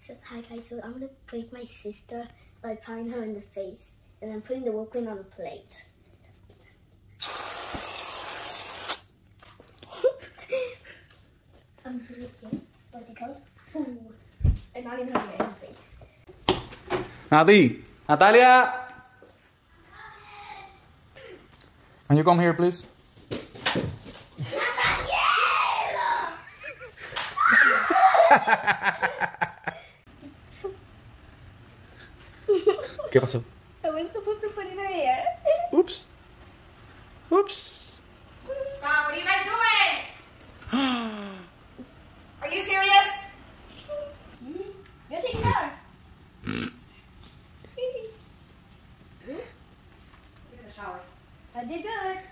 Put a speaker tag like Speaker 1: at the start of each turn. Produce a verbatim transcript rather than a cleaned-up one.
Speaker 1: So, hi guys, so I'm gonna prank my sister by patting her in the face and then putting the whipped cream on a plate. I'm really cute. What's it called? Ooh. And not in her hair, in her face.
Speaker 2: Nati! Natalia! Can you come here, please? ¿Qué pasó?
Speaker 1: I went supposed to put in her hair.
Speaker 2: Oops. Oops.
Speaker 3: Stop, what are you guys doing? Are you serious?
Speaker 1: You're taking her.
Speaker 3: Get in the shower.
Speaker 1: I did good.